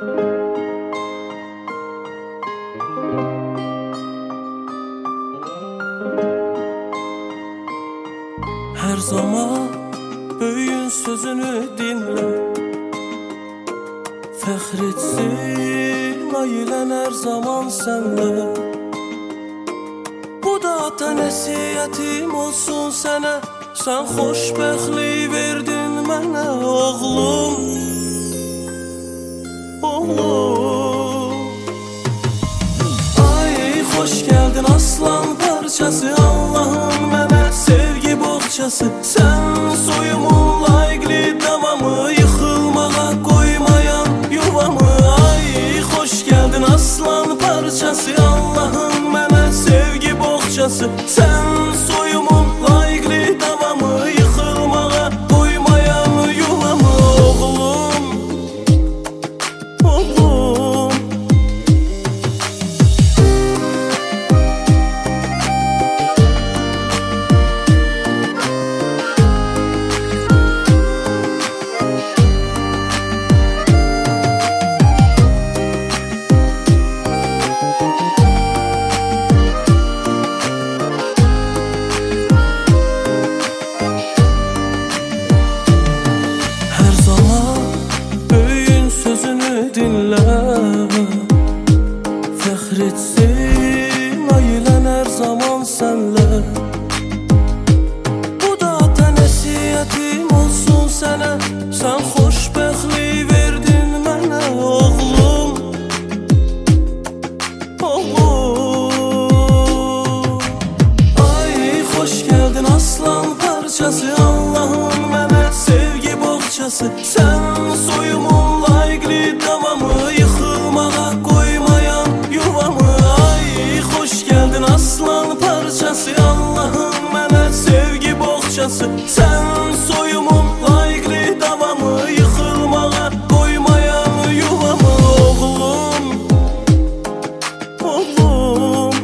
Her zaman böyüyün sözünü dinle, fəxr etsin ailən hər zaman sənlə. Bu da ata nəsiyyətim olsun sənə, sən xoşbəxtlik verdin mənə oğlum, oğlum. Ay xoş gəldin aslan parçası, Allah'ın mənə sevgi boğçası. Sən soyumun layiqli davamı, yıxılmağa qoymayan yuvamı. Ay xoş gəldin aslan parçası, Allah'ın mənə sevgi boğçası. Sən soyumun layiqli davamı, yıxılmağa qoymayan yuvamı. Oğlum, oğlum. Dinlə, fəxr etsin ailən hər zaman sənlə. Bu da ata nəsiyyətim olsun sənə, sən xoşbəxtlik verdin mənə oğlum, oğlum. Ay xoş gəldin aslan parçası, Allah'ın mənə sevgi boğçası. Sən soyumun layiqli davamı, yıxılmağa qoymayan yuvamı. Ay xoş gəldin aslan parçası, Allah'ın mənə sevgi boğçası. Sən soyumun layiqli davamı, yıxılmağa qoymayan yuvamı. Oğlum, oğlum.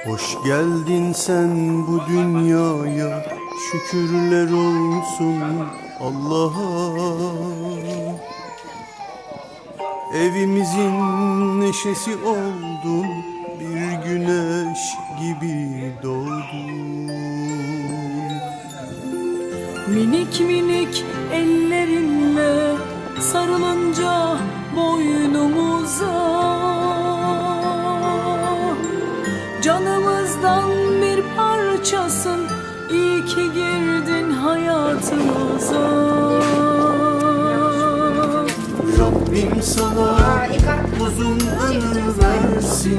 Hoş geldin sen bu dünyaya, şükürler olsun Allah'a. Evimizin neşesi oldun, bir güneş gibi doğdun. Minik minik ellerinle sarılınca boynumuza, canımızdan bir parçasın, iyi ki girdin hayatımıza. Rabbim sana uzun ömür versin,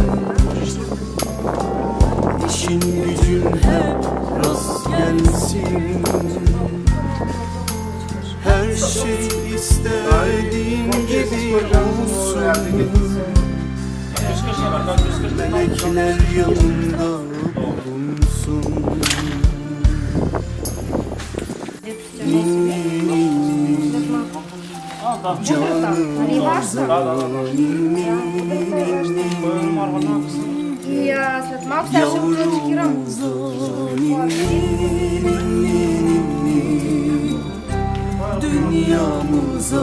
İşin gücün hep rast gelsin. Her şey istediğin gibi olsun. Melekler yanında bulunsun. Dünyamıza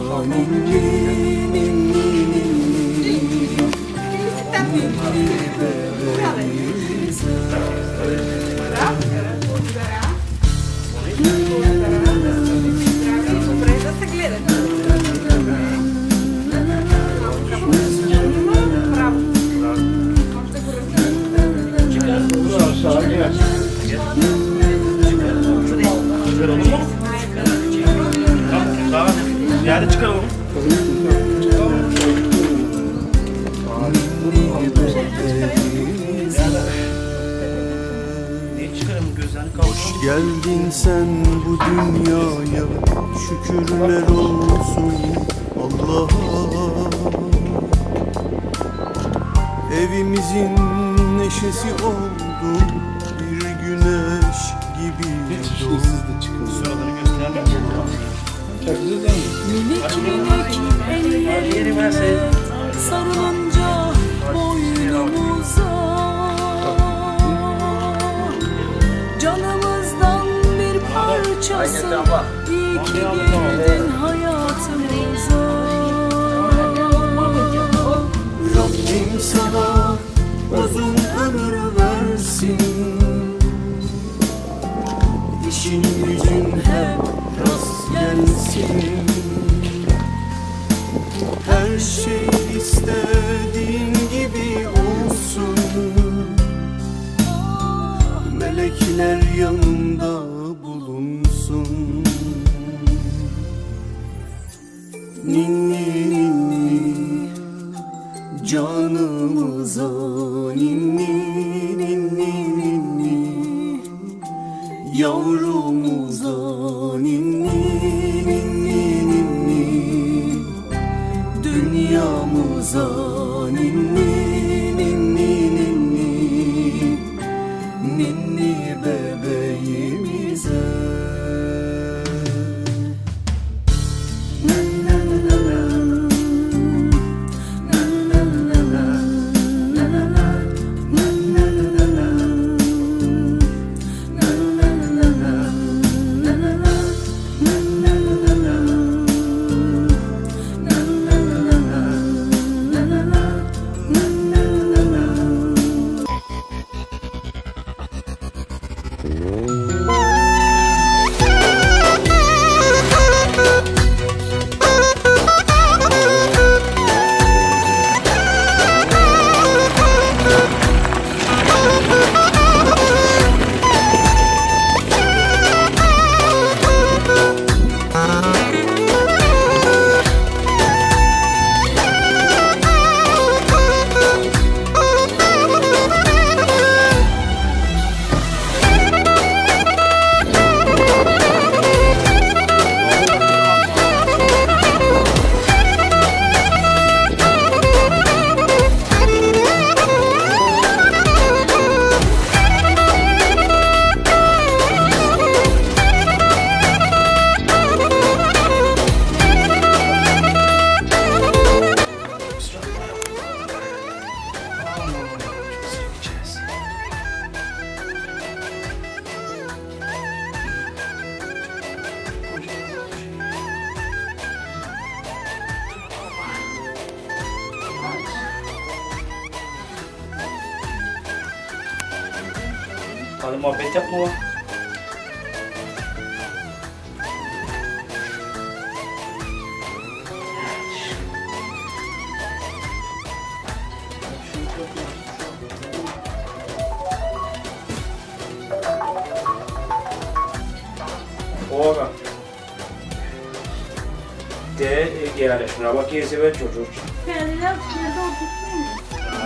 yani çıkaralım. Hoş geldin sen bu dünyaya, şükürler olsun Allah'a. Evimizin neşesi oldun, bir güneş gibi doğdun. Minik minik ellerinle sarılınca boynumuza, canımızdan bir parçasın, iyi ki girdin hayatımıza. Rabbim sana uzun ömür versin, İşin gücün hep rast gelsin. Her şey istediğin gibi olsun. Melekler yanında bulunsun. Ninni ninni canımıza, ninni ninni ninni yavrumuza, ninni ninni ninni dünyamıza, ninni ninni ninni ninni bebeğimize. Hadi muhabbet yapma lan. Oğlum. De genelde şuna bak yerse ben çocuk. Kendiler nerede oturtmuyor mu?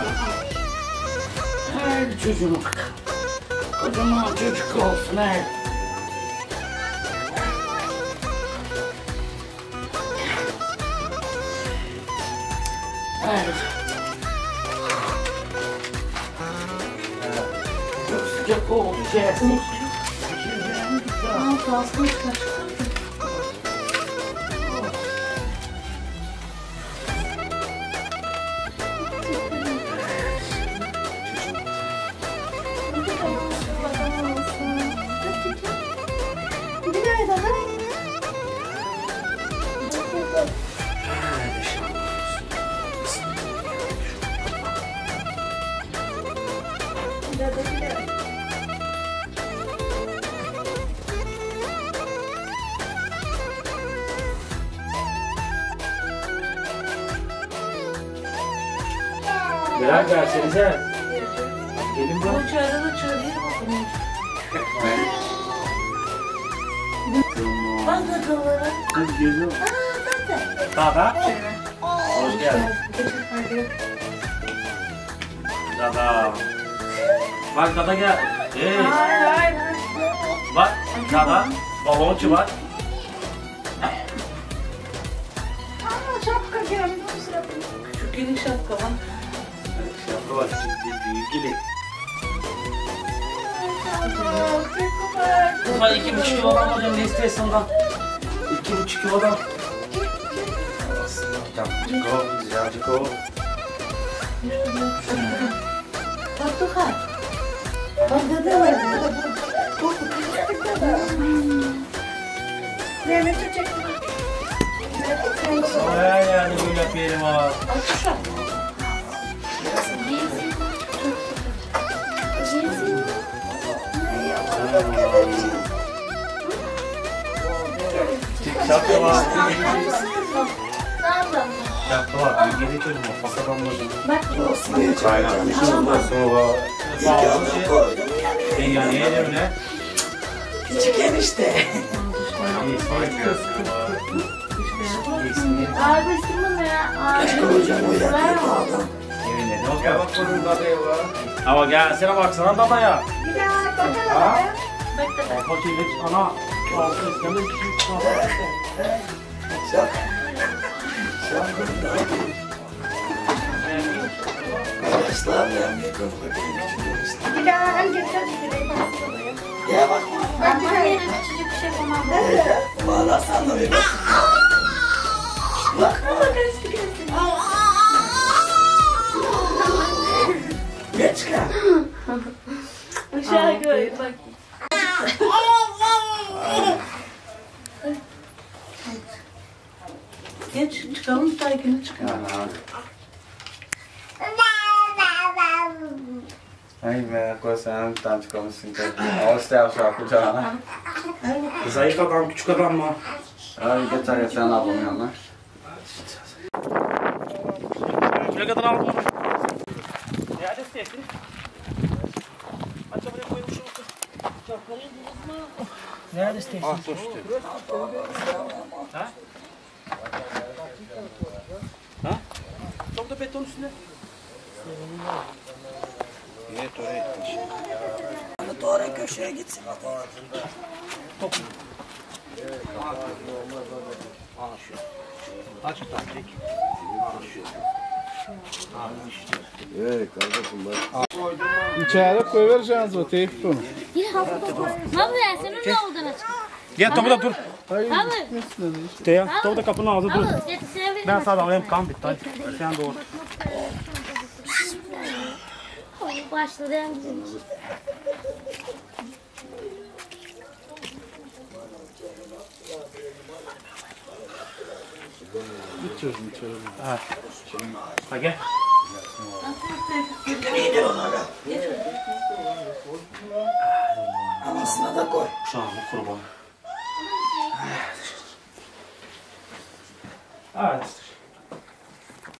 Her çocuk. Kocaman çocuk olsun her. Evet. Çok sıcak oldu şey. Altı asmışlar. Merak gelsenize. Gelin bak. Bu çağrıda çağırıyor bakalım. Bak da dolara. Hadi geziyorum. Dada. Hoş geldin. Dada. Bak Dada gel. Hey. Hayır. Bak Dada. Balonçu bak. Şapka geldi o sırada. Küçük gelin şapka var. Şapka var. Büyük Bunlar 2,5 kilodan hocam ne istiyorsan 2,5 kilodan. Tamam, güzelcik o. Bak Tukay. Bak dede var. Mehmet'e çektim. Ay yani böyle yapayım ha. Şapka var. Şapka var. Geri çocuğum. Fasadan mı? Kaynamış. Sonra yani yedim ne? Küçük enişte. Abi istemem ya. Abi. Hocam o yapıyor adam. Evinde ne oluyor? Bak bunun dadaya var. Ama gelsene baksana dadaya. Bir daha bakalım. Bekle. Fakirlik ana. Altı istemem küçük çıkar. Arkadaşlar ya mikrofonu benim Bir daha getir. Ya bak. Ben bir yere küçücük bir şey yapamam. Valla sana bir bak. Bak. Ne çıkar? Aşağı gör bak. Geç çıkalım saygını çıkalım. Ay merak sen tam çıkamışsın ki. Ağustos yapsa kucağına. Zayıf adam, küçük adam mı? Ay geçer sen ablam yanına. Ne kadar aldın? Nerede istiyorsun? Aç buraya koymuşum. Nerede istiyorsun? Ha? Ha? Çok da beton üstüne. Evet oraya gitmiş. Doğru köşeye gitsin. Aç taktik. Evet kardeşim bak. İçeri koyvereceğiz o teyip bunu. Abi sen ne oldun açık? Gel topu dur. Hayır, Abi. gitmesine de işte. Te ya, topu da kapının ağzı dur. Abi getirebilir Ben sana alayım kan bitti. Hadi. Sen doğru. Başladı en güzel. Ha gel. Arkasına da koy. Uşağımı kurban. Evet.